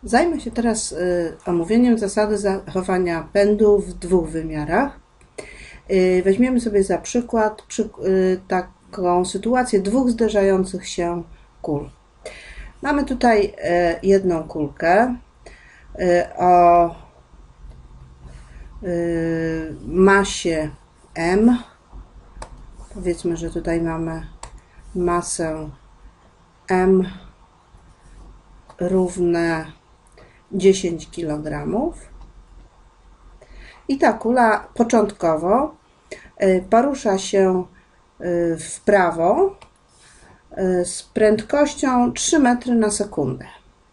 Zajmę się teraz omówieniem zasady zachowania pędu w dwóch wymiarach. Weźmiemy sobie za przykład taką sytuację dwóch zderzających się kul. Mamy tutaj jedną kulkę o masie m. Powiedzmy, że tutaj mamy masę m równe 10 kg. I ta kula początkowo porusza się w prawo z prędkością 3 metry na sekundę.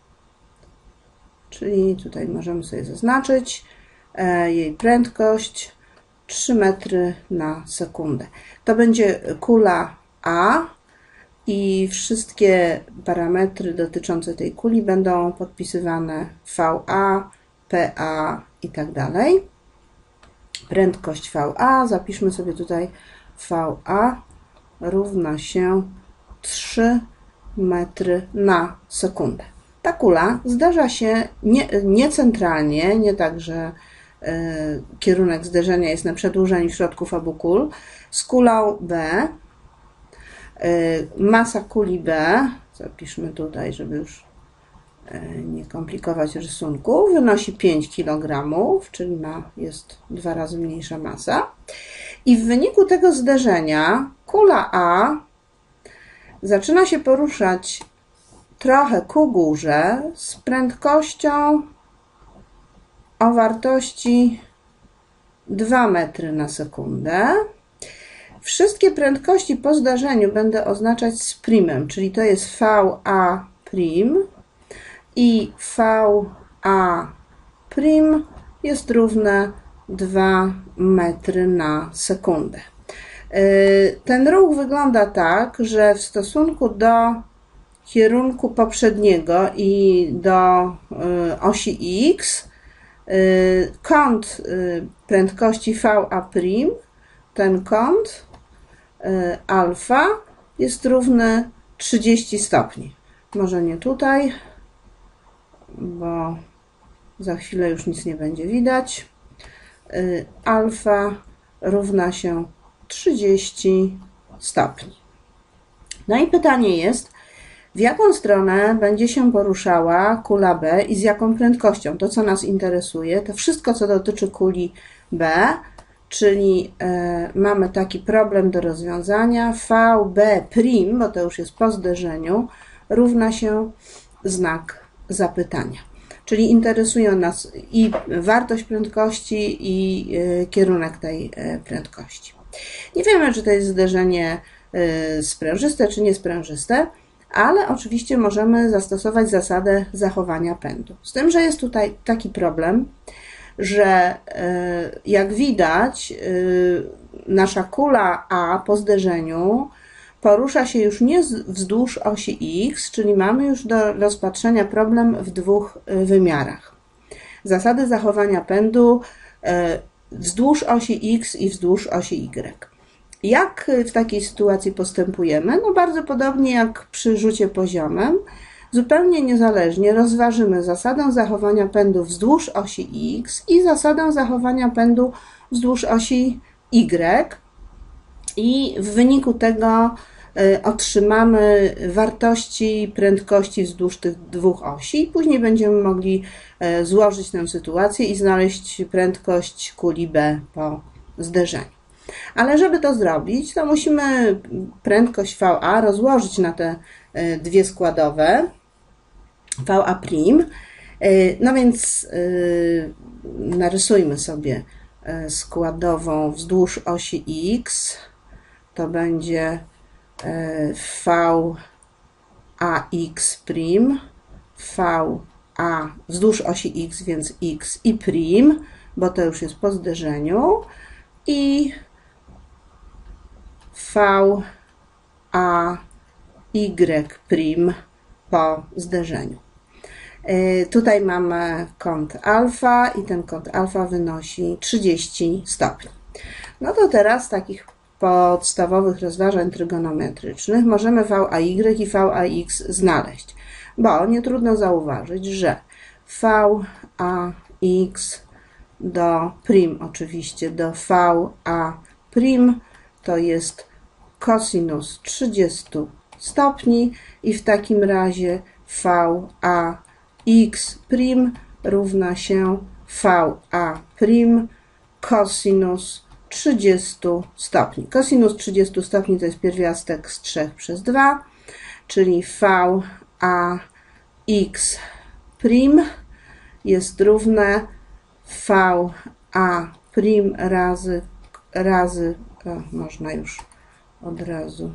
Czyli tutaj możemy sobie zaznaczyć jej prędkość 3 metry na sekundę. To będzie kula A i wszystkie parametry dotyczące tej kuli będą podpisywane VA, PA i tak dalej. Prędkość VA, zapiszmy sobie tutaj VA równa się 3 metry na sekundę. Ta kula zdarza się niecentralnie, nie tak, że kierunek zderzenia jest na przedłużeniu środków obu kul, z kulą B. Masa kuli B, zapiszmy tutaj, żeby już nie komplikować rysunku, wynosi 5 kg, czyli jest 2 razy mniejsza masa. I w wyniku tego zderzenia kula A zaczyna się poruszać trochę ku górze z prędkością o wartości 2 metry na sekundę. Wszystkie prędkości po zdarzeniu będę oznaczać z primem, czyli to jest VA prim i VA prim jest równe 2 metry na sekundę. Ten ruch wygląda tak, że w stosunku do kierunku poprzedniego i do osi X kąt prędkości VA prim, ten kąt alfa jest równy 30 stopni. Może nie tutaj, bo za chwilę już nic nie będzie widać. Alfa równa się 30 stopni. No i pytanie jest, w jaką stronę będzie się poruszała kula B i z jaką prędkością? To, co nas interesuje, to wszystko, co dotyczy kuli B, czyli mamy taki problem do rozwiązania. VB', bo to już jest po zderzeniu, równa się znak zapytania. Czyli interesują nas i wartość prędkości, i kierunek tej prędkości. Nie wiemy, czy to jest zderzenie sprężyste, czy niesprężyste, ale oczywiście możemy zastosować zasadę zachowania pędu. Z tym, że jest tutaj taki problem, że jak widać, nasza kula A po zderzeniu porusza się już nie wzdłuż osi X, czyli mamy już do rozpatrzenia problem w dwóch wymiarach. Zasady zachowania pędu wzdłuż osi X i wzdłuż osi Y. Jak w takiej sytuacji postępujemy? No bardzo podobnie jak przy rzucie poziomem. Zupełnie niezależnie rozważymy zasadę zachowania pędu wzdłuż osi X i zasadę zachowania pędu wzdłuż osi Y. I w wyniku tego otrzymamy wartości prędkości wzdłuż tych dwóch osi. Później będziemy mogli złożyć tę sytuację i znaleźć prędkość kuli B po zderzeniu. Ale żeby to zrobić, to musimy prędkość VA rozłożyć na te dwie składowe VA'. No więc narysujmy sobie składową wzdłuż osi X. To będzie VAX', VA wzdłuż osi X, więc X i prim, bo to już jest po zderzeniu, i VAY' po zderzeniu. Tutaj mamy kąt alfa i ten kąt alfa wynosi 30 stopni. No to teraz z takich podstawowych rozważań trygonometrycznych możemy VAY i VAX znaleźć, bo nie trudno zauważyć, że VAX do prim, oczywiście do VA prim, to jest cosinus 30 stopni i w takim razie VAX prim równa się VA prim cosinus 30 stopni. Cosinus 30 stopni to jest pierwiastek z 3 przez 2, czyli VAX prim jest równe VA prim razy można już od razu,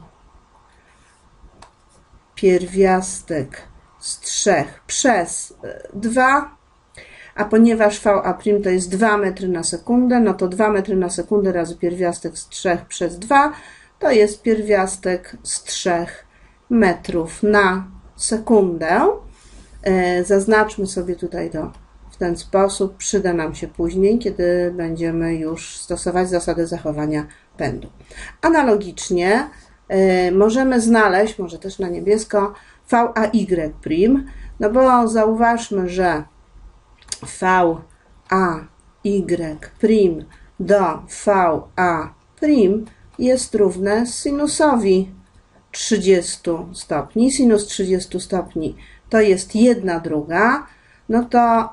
pierwiastek z 3 przez 2, a ponieważ VA' to jest 2 metry na sekundę, no to 2 metry na sekundę razy pierwiastek z 3 przez 2 to jest pierwiastek z 3 metrów na sekundę. Zaznaczmy sobie tutaj to w ten sposób, przyda nam się później, kiedy będziemy już stosować zasadę zachowania pędu. Analogicznie możemy znaleźć, może też na niebiesko, VAY', no bo zauważmy, że VAY' do VA' jest równe sinusowi 30 stopni. Sinus 30 stopni to jest 1/2, no to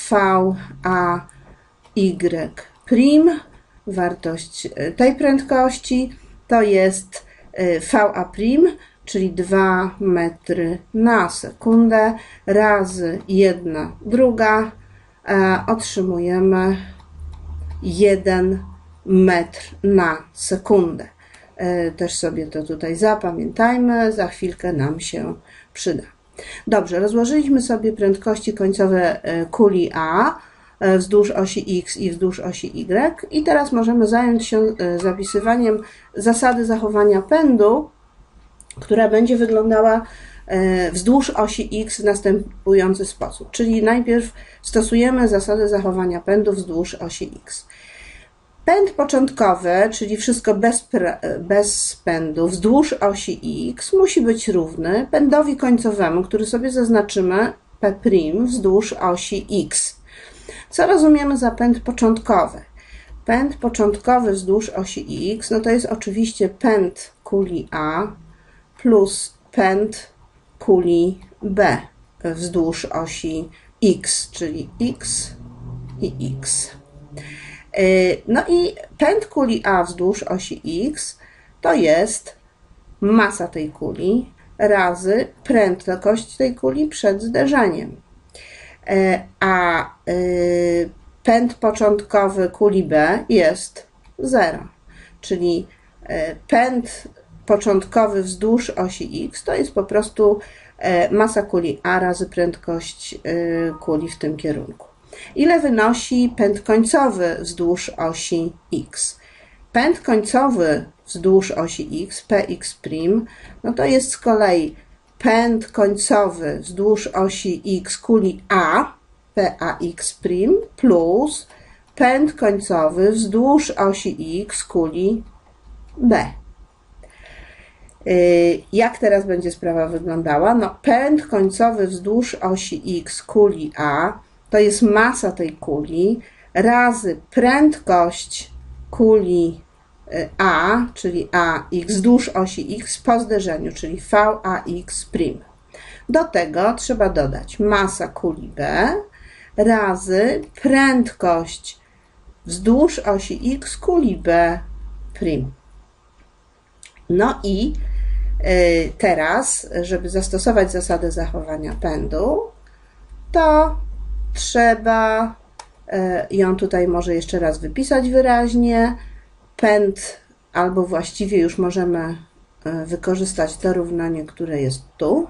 VAY', wartość tej prędkości to jest VA', czyli 2 metry na sekundę razy 1/2, otrzymujemy 1 metr na sekundę. Też sobie to tutaj zapamiętajmy, za chwilkę nam się przyda. Dobrze, rozłożyliśmy sobie prędkości końcowe kuli A wzdłuż osi X i wzdłuż osi Y i teraz możemy zająć się zapisywaniem zasady zachowania pędu, która będzie wyglądała wzdłuż osi X w następujący sposób. Czyli najpierw stosujemy zasadę zachowania pędu wzdłuż osi X. Pęd początkowy, czyli wszystko bez pędu wzdłuż osi X, musi być równy pędowi końcowemu, który sobie zaznaczymy P' wzdłuż osi X. Co rozumiemy za pęd początkowy? Pęd początkowy wzdłuż osi X, no to jest oczywiście pęd kuli A plus pęd kuli B wzdłuż osi X, czyli X i X. No i pęd kuli A wzdłuż osi X to jest masa tej kuli razy prędkość tej kuli przed zderzeniem. A pęd początkowy kuli B jest 0, czyli pęd początkowy wzdłuż osi X to jest po prostu masa kuli A razy prędkość kuli w tym kierunku. Ile wynosi pęd końcowy wzdłuż osi X? Pęd końcowy wzdłuż osi X, Px', no to jest z kolei pęd końcowy wzdłuż osi X kuli A, Pax' plus pęd końcowy wzdłuż osi X kuli B. Jak teraz będzie sprawa wyglądała? No, pęd końcowy wzdłuż osi X kuli A to jest masa tej kuli razy prędkość kuli A, czyli AX wzdłuż osi X po zderzeniu, czyli Vax'. Do tego trzeba dodać masa kuli B razy prędkość wzdłuż osi X kuli B'. No i teraz, żeby zastosować zasadę zachowania pędu, to trzeba ją tutaj może jeszcze raz wypisać wyraźnie. Pęd, albo właściwie już możemy wykorzystać to równanie, które jest tu.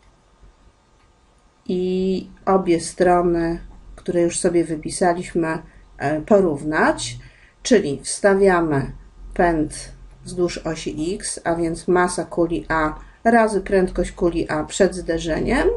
I obie strony, które już sobie wypisaliśmy, porównać. Czyli wstawiamy pęd wzdłuż osi X, a więc masa kuli A razy prędkość kuli A przed zderzeniem.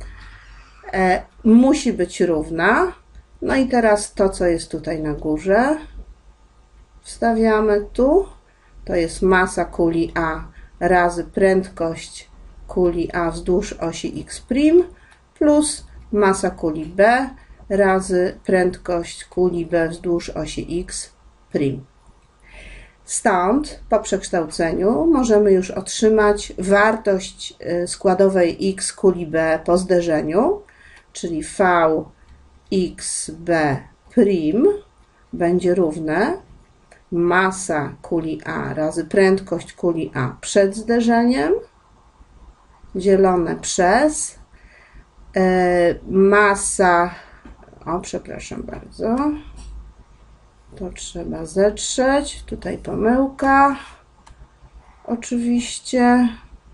Musi być równa. No i teraz to, co jest tutaj na górze, wstawiamy tu. To jest masa kuli A razy prędkość kuli A wzdłuż osi X' plus masa kuli B razy prędkość kuli B wzdłuż osi x'. Stąd po przekształceniu możemy już otrzymać wartość składowej x kuli B po zderzeniu, czyli Vxb' będzie równe masa kuli A razy prędkość kuli A przed zderzeniem dzielone przez masa, przepraszam bardzo, to trzeba zetrzeć, tutaj pomyłka, oczywiście,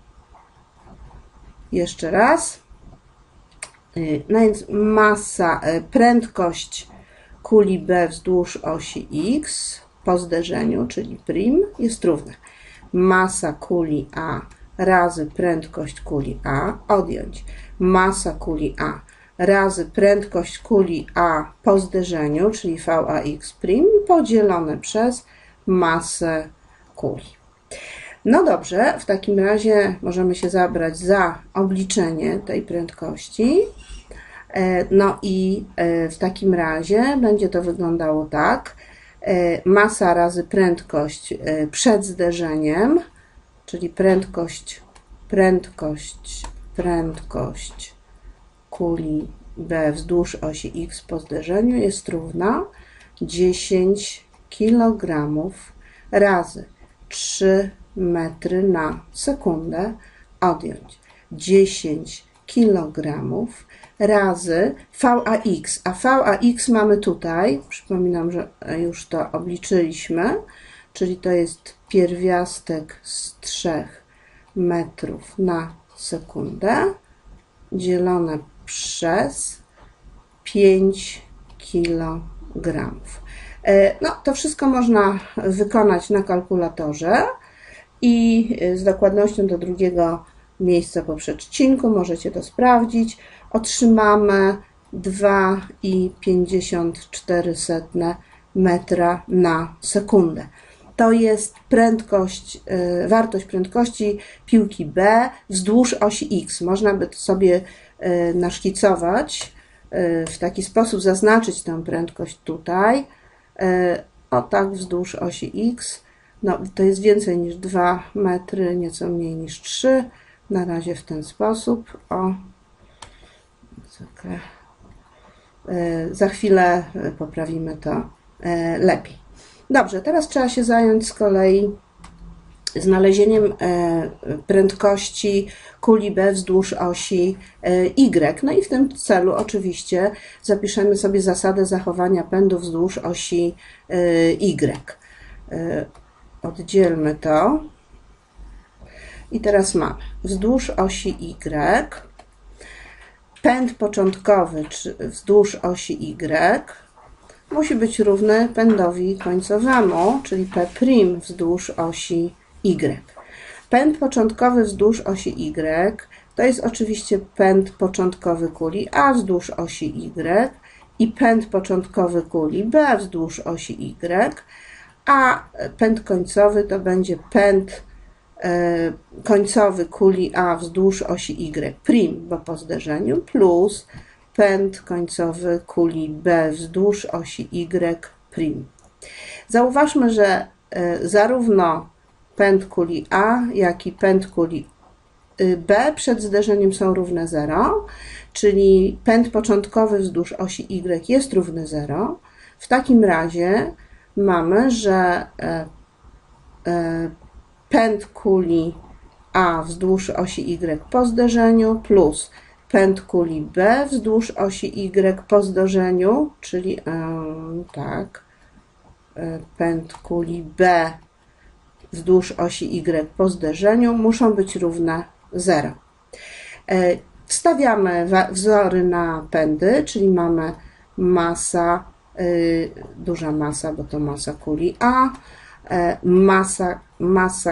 jeszcze raz, no więc prędkość kuli B wzdłuż osi x po zderzeniu, czyli prim, jest równa masa kuli A razy prędkość kuli A, odjąć masa kuli A razy prędkość kuli A po zderzeniu, czyli Vax', podzielone przez masę kuli. No dobrze, w takim razie możemy się zabrać za obliczenie tej prędkości. No i w takim razie będzie to wyglądało tak. Masa razy prędkość przed zderzeniem, czyli prędkość kuli B wzdłuż osi x po zderzeniu jest równa 10 kg razy 3 metry na sekundę, odjąć 10 kg razy Vax, a Vax mamy tutaj, przypominam, że już to obliczyliśmy, czyli to jest pierwiastek z 3 metrów na sekundę dzielone przez 5 kg. No, to wszystko można wykonać na kalkulatorze i z dokładnością do drugiego miejsca po przecinku możecie to sprawdzić. Otrzymamy 2,54 metra na sekundę. To jest wartość prędkości piłki B wzdłuż osi x. Można by to sobie naszkicować w taki sposób, zaznaczyć tę prędkość tutaj, o tak wzdłuż osi x. No, to jest więcej niż 2 metry, nieco mniej niż 3. Na razie w ten sposób. Za chwilę poprawimy to lepiej. Dobrze, teraz trzeba się zająć z kolei znalezieniem prędkości kuli B wzdłuż osi Y. No i w tym celu oczywiście zapiszemy sobie zasadę zachowania pędu wzdłuż osi Y. Oddzielmy to. I teraz mamy wzdłuż osi Y, pęd początkowy wzdłuż osi Y musi być równy pędowi końcowemu, czyli P' wzdłuż osi Y. Pęd początkowy wzdłuż osi Y to jest oczywiście pęd początkowy kuli A wzdłuż osi Y i pęd początkowy kuli B wzdłuż osi Y, a pęd końcowy to będzie pęd końcowy kuli A wzdłuż osi Y', bo po zderzeniu, plus pęd końcowy kuli B wzdłuż osi Y'. Zauważmy, że zarówno pęd kuli A, jak i pęd kuli B przed zderzeniem są równe 0, czyli pęd początkowy wzdłuż osi Y jest równy 0. W takim razie mamy, że pęd kuli A wzdłuż osi Y po zderzeniu plus pęd kuli B wzdłuż osi Y po zderzeniu, czyli pęd kuli B wzdłuż osi Y po zderzeniu muszą być równe 0. Wstawiamy wzory na pędy, czyli mamy masa, duża masa, bo to masa kuli A, masa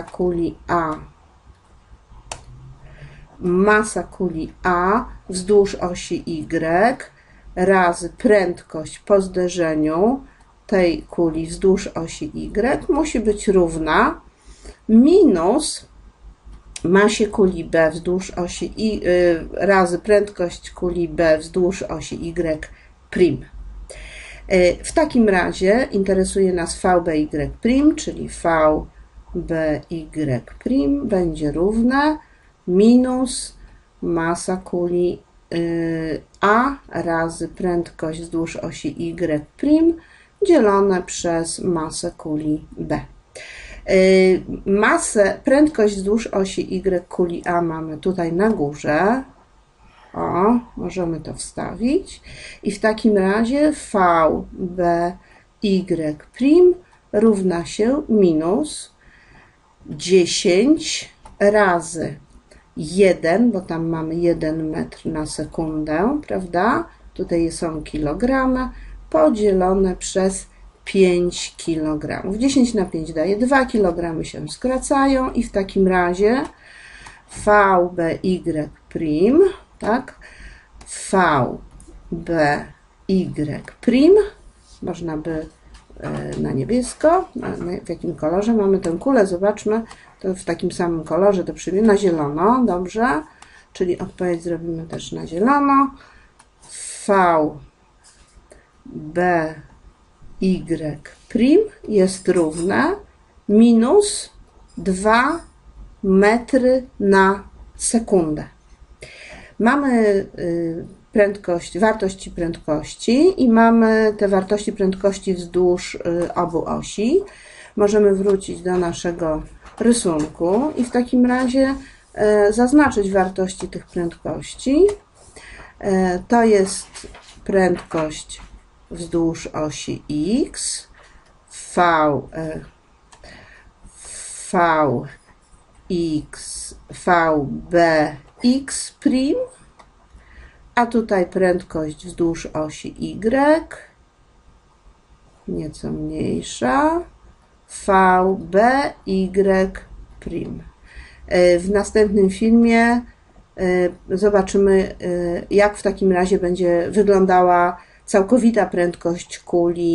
kuli A wzdłuż osi Y razy prędkość po zderzeniu tej kuli wzdłuż osi Y musi być równa minus masie kuli B wzdłuż osi razy prędkość kuli B wzdłuż osi Y'. W takim razie interesuje nas VBY', czyli VBY' będzie równe minus masa kuli A razy prędkość wzdłuż osi Y' dzielone przez masę kuli B. Prędkość wzdłuż osi Y kuli A mamy tutaj na górze. O, możemy to wstawić. I w takim razie VBY' równa się minus 10 razy 1, bo tam mamy 1 metr na sekundę, prawda? Tutaj są kilogramy, podzielone przez 5 kg. 10 na 5 daje 2 kg, się skracają i w takim razie VBY', tak? VBY', można by na niebiesko, w jakim kolorze mamy tę kulę, zobaczmy, to w takim samym kolorze, to przyjmie na zielono, dobrze, czyli odpowiedź zrobimy też na zielono. VBY' jest równe minus 2 metry na sekundę. Mamy wartości prędkości i mamy te wartości prędkości wzdłuż obu osi. Możemy wrócić do naszego rysunku i w takim razie zaznaczyć wartości tych prędkości. To jest prędkość wzdłuż osi X, VBX', a tutaj prędkość wzdłuż osi Y, nieco mniejsza, VBY'. W następnym filmie zobaczymy, jak w takim razie będzie wyglądała całkowita prędkość kuli